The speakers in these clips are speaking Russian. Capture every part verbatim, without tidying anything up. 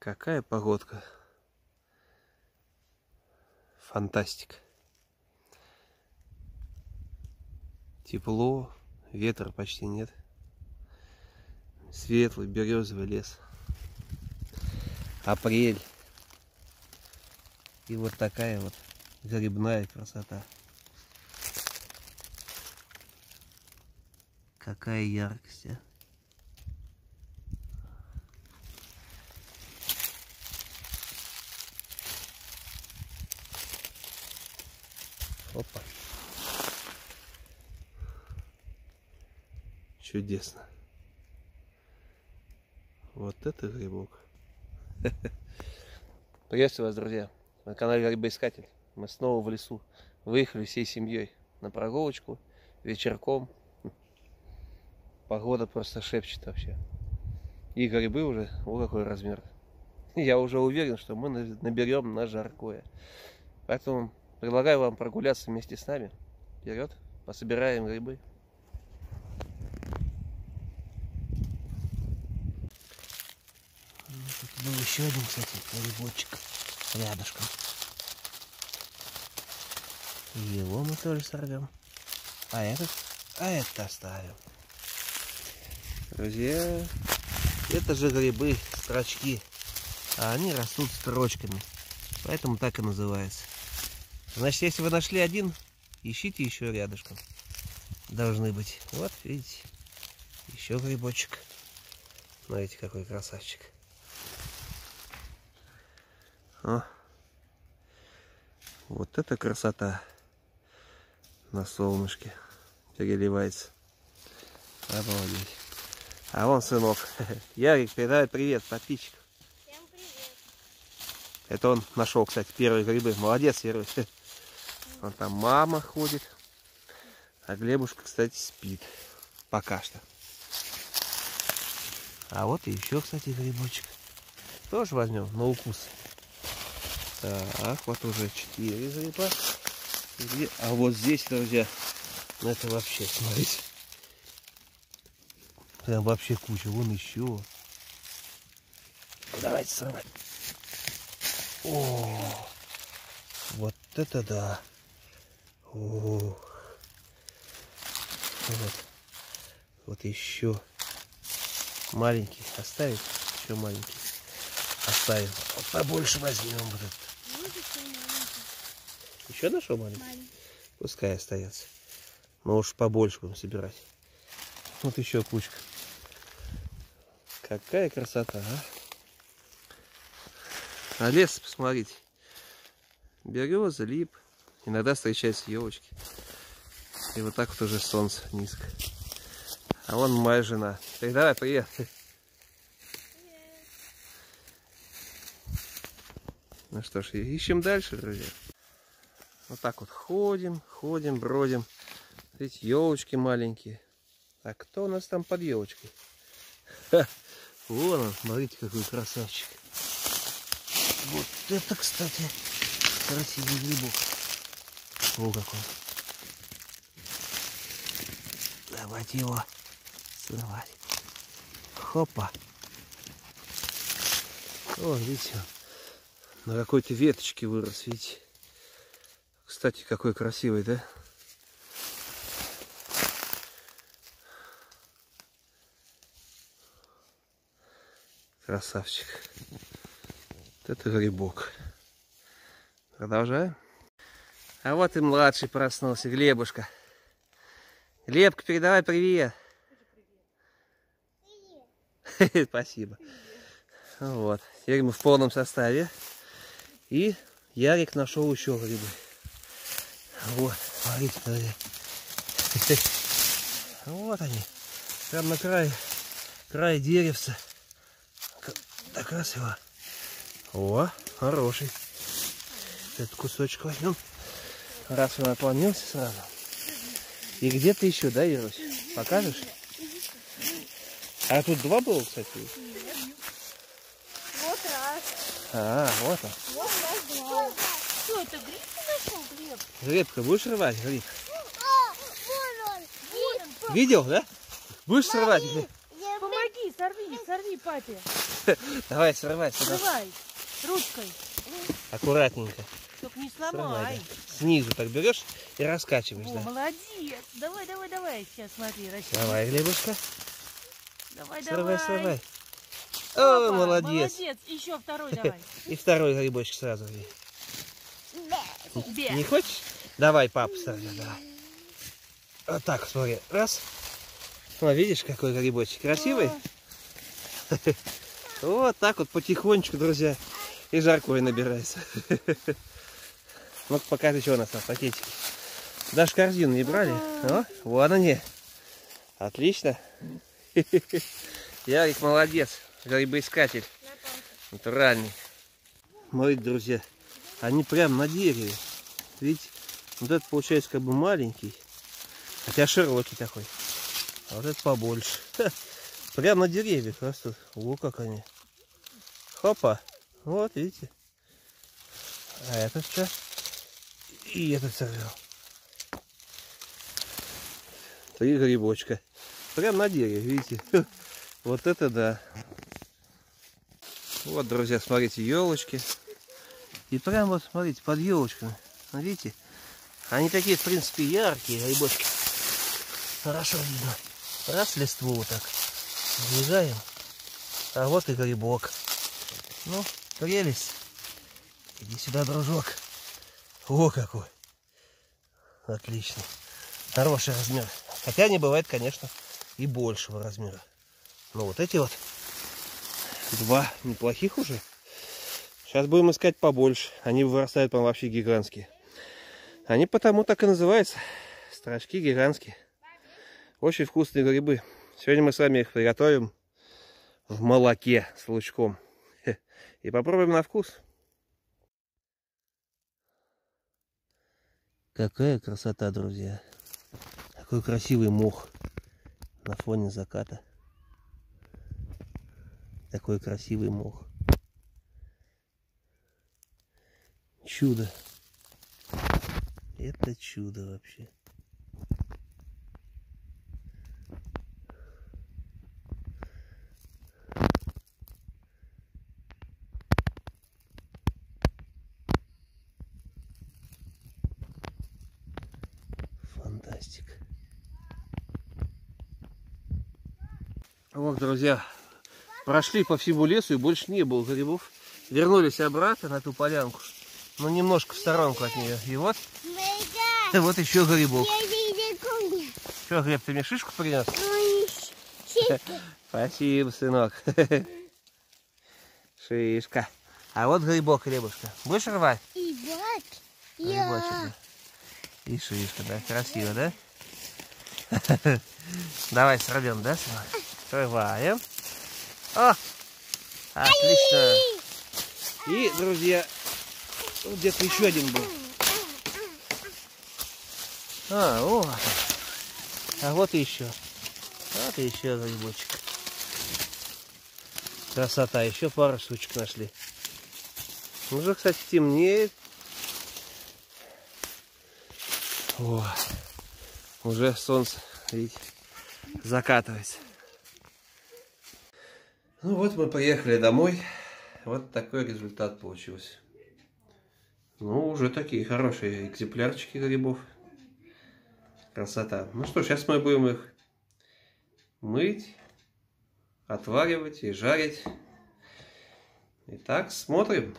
Какая погодка. Фантастика. Тепло, ветра почти нет. Светлый березовый лес. Апрель. И вот такая вот грибная красота. Какая яркость, а? Опа. Чудесно. Вот это грибок. Приветствую вас, друзья. На канале Грибоискатель. Мы снова в лесу. Выехали всей семьей на прогулочку. Вечерком. Погода просто шепчет вообще. И грибы уже, вот какой размер. Я уже уверен, что мы наберем на жаркое. Поэтому предлагаю вам прогуляться вместе с нами. Вперед, пособираем грибы. Тут был еще один, кстати, грибочек рядышком. Его мы тоже сорвем. А этот, а этот оставим. Друзья, это же грибы, строчки. А они растут строчками. Поэтому так и называется. Значит, если вы нашли один, ищите еще рядышком. Должны быть. Вот, видите, еще грибочек. Смотрите, какой красавчик. О. Вот это красота. На солнышке переливается. Обалдеть. А вон сынок. Ярик, передай привет подписчикам. Всем привет. Это он нашел, кстати, первые грибы. Молодец, Ярик. Вон там мама ходит. А Глебушка, кстати, спит. Пока что. А вот и еще, кстати, грибочек. Тоже возьмем на укус. Так, вот уже четыре гриба. А вот здесь, друзья, это вообще, смотрите. Прям вообще куча. Вон еще. Давайте срывать. О, вот это да. О, вот. Вот еще. Маленький. Оставить? Еще маленький. Оставим. Вот побольше возьмем вот этот. Еще нашел маленький? Маленький. Пускай остается. Но уж побольше будем собирать. Вот еще кучка. Какая красота, а? А лес, посмотрите. Береза, лип. Иногда встречаются елочки. И вот так вот уже солнце низко. А вон моя жена. Давай, привет. Привет. Ну что ж, ищем дальше, друзья. Вот так вот ходим, ходим, бродим. Видите, елочки маленькие. А кто у нас там под елочкой? Ха, вон он, смотрите, какой красавчик. Вот это, кстати, красивый грибок. О, какой. Давайте его срывать. Хопа. О, видите, на какой-то веточке вырос, видите. Кстати, какой красивый, да? Красавчик. Вот это грибок. Продолжаем. А вот и младший проснулся, Глебушка. Глебка, передавай привет. Привет. Спасибо. Привет. Вот. Теперь мы в полном составе. И Ярик нашел еще грибы. Вот, смотрите, смотрите. Вот они. Прям на крае, крае деревца. Так красиво. О, хороший. Этот кусочек возьмем. Раз он наполнился сразу. И где-то еще, да, Ярусь? Покажешь? А тут два было, кстати? Вот раз. А, вот он. Вот раз два. Что, это гриб ты нашел, Глеб? Глебка, будешь рвать, гриб? А, вон он. Вон он. Видел, да? Будешь срывать? Помоги сорви, сорви, сорви папе. Давай, срывай сюда. Срывай. Ручкой. Аккуратненько. Только не Срывай, сломай. да. Снизу так берешь и раскачиваешь. О, Да. молодец. Давай, давай, давай. Сейчас смотри, расчет. Давай, Глебушка. Давай, Срывай, давай. срывай. Опа, О, молодец. Молодец. Еще второй давай. И второй грибочек сразу. Бе. Не хочешь? Давай, папа, сразу, давай. Вот так, смотри. Раз. О, видишь, какой грибочек красивый? Вот так вот потихонечку, друзья. И жаркое набирается. Ну-ка, покажи, что у нас там в пакетике. Даже корзину не брали. О, вон они. Отлично. Ярик молодец. Грибоискатель. Натуральный. Смотрите, друзья. Они прям на дереве. Видите? Вот этот получается как бы маленький. Хотя широкий такой. А вот этот побольше. Прям на деревьях растут. О, как они. Хопа. Вот, видите. А этот что? И этот сорвал. Три грибочка. Прям на дереве, видите. Вот это да. Вот, друзья, смотрите, елочки. И прям вот, смотрите, под елочками. Видите? Они такие, в принципе, яркие грибочки. Хорошо видно. Раз листву вот так сдвигаем. А вот и грибок. Ну, прелесть. Иди сюда, дружок. О, какой. Отлично. Хороший размер. Хотя не бывает, конечно, и большего размера. Но вот эти вот два неплохих уже. Сейчас будем искать побольше. Они вырастают прям вообще гигантские. Они потому так и называются. Строчки гигантские. Очень вкусные грибы. Сегодня мы с вами их приготовим в молоке с лучком. И попробуем на вкус. Какая красота, друзья. Какой красивый мох на фоне заката. Такой красивый мох. Чудо. Это чудо вообще. Фантастика. Вот, друзья, прошли по всему лесу и больше не было грибов. Вернулись обратно на ту полянку, но немножко в сторонку от нее. И вот, вот еще грибок. Что, Глеб, ты мне шишку принес? Спасибо, сынок. Шишка. А вот грибок, Глебушка. Будешь рвать? Грибочек, да. И шишка, да? Красиво, да? Давай сорвем, да, сынок? Срываем. О! Отлично. И, друзья, где-то еще один был. А, вот. А вот и еще. Вот и еще грибочек. Красота. Еще пару штучек нашли. Уже, кстати, темнеет. О, уже солнце, видите, закатывается. Ну вот мы приехали домой. Вот такой результат получился. Ну, уже такие хорошие экземплярчики грибов. Красота. Ну что, сейчас мы будем их мыть, отваривать и жарить. Итак, смотрим.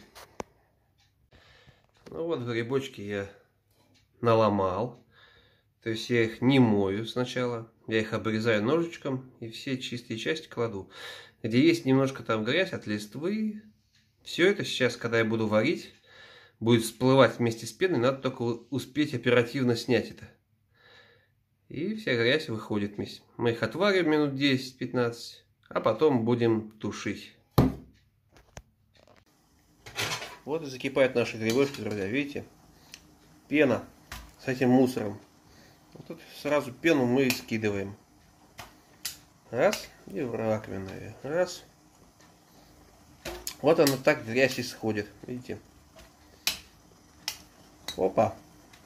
Ну вот грибочки я наломал. То есть я их не мою сначала. Я их обрезаю ножичком и все чистые части кладу. Где есть немножко там грязь от листвы. Все это сейчас, когда я буду варить, будет всплывать вместе с пеной. Надо только успеть оперативно снять это. И вся грязь выходит вместе. Мы их отварим минут десять-пятнадцать. А потом будем тушить. Вот и закипают наши грибочки, друзья. Видите? Пена с этим мусором. Вот тут сразу пену мы скидываем. Раз. И в раковину. Раз. Вот она так грязь исходит. Видите? Опа.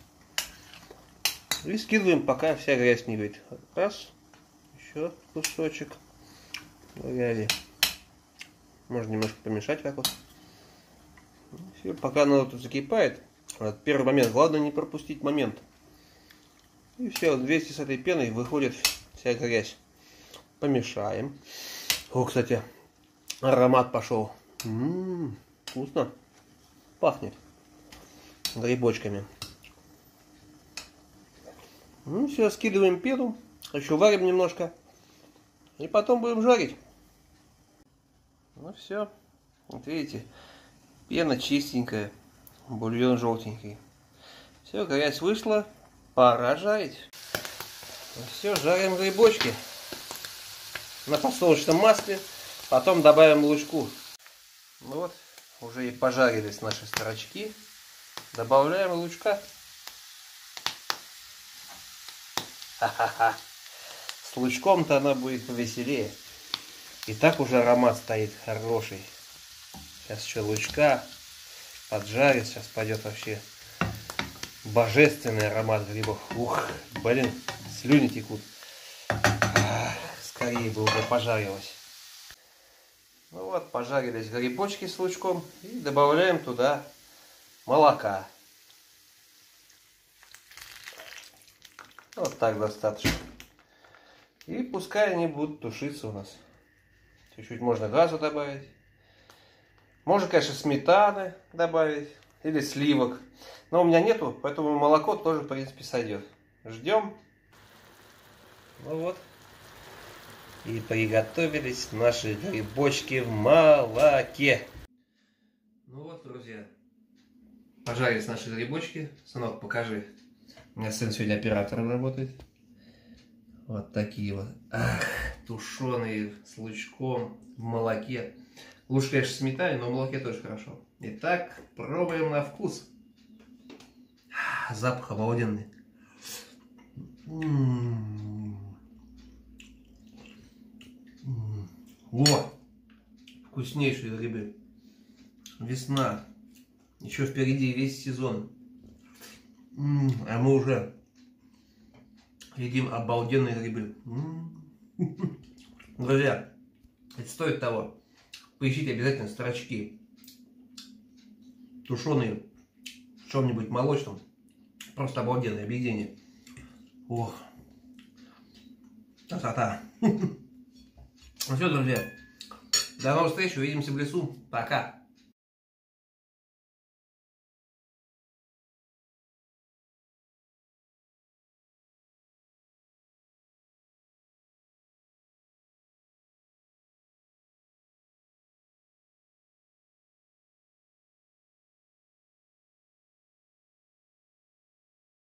И скидываем, пока вся грязь не выйдет. Раз. Еще кусочек. Говязи. Можно немножко помешать как вот. Все, пока оно тут закипает. Вот первый момент. Главное не пропустить момент. И все, вместе с этой пеной выходит вся грязь. Помешаем. О, кстати, аромат пошел. М-м-м, вкусно. Пахнет грибочками. Ну все, скидываем пену. Еще варим немножко. И потом будем жарить. Ну все. Вот видите, пена чистенькая. Бульон желтенький. Все, грязь вышла. Пора жарить. Ну все, жарим грибочки на подсолнечном масле. Потом добавим лучку. Ну вот, уже и пожарились наши строчки. Добавляем лучка. Ха-ха-ха. С лучком-то она будет повеселее. И так уже аромат стоит хороший. Сейчас еще лучка поджарит. Сейчас пойдет вообще божественный аромат грибов. Ух, блин, слюни текут. Ах, скорее бы уже пожарилось. Ну вот, пожарились грибочки с лучком. И добавляем туда молока. Вот так достаточно. И пускай они будут тушиться у нас. Чуть-чуть можно газу добавить. Можно, конечно, сметаны добавить. Или сливок. Но у меня нету, поэтому молоко тоже, в принципе, сойдет. Ждем. Ну вот. И приготовились наши грибочки в молоке. Ну вот, друзья. Пожарились наши грибочки. Сынок, покажи. У меня сын сегодня оператором работает. Вот такие вот. Ах, тушеные с лучком в молоке. Лучше, конечно, сметане, но в молоке тоже хорошо. Итак, пробуем на вкус. Запах обалденный. М-м-м. О! Вкуснейшие грибы. Весна. Еще впереди весь сезон. М-м, а мы уже едим обалденные грибы. М-м. Друзья, это стоит того. Поищите обязательно строчки. Тушеные в чем-нибудь молочном. Просто обалденное объедение. Ох. Красота. Ну все, друзья. До новых встреч. Увидимся в лесу. Пока.